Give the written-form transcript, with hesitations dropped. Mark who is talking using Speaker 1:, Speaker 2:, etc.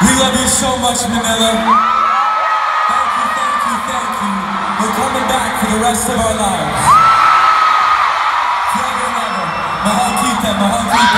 Speaker 1: We love you so much, Manila. Thank you, thank you, thank you. We're coming back for the rest of our lives. Forever and ever. Mahal kita, mahal kita.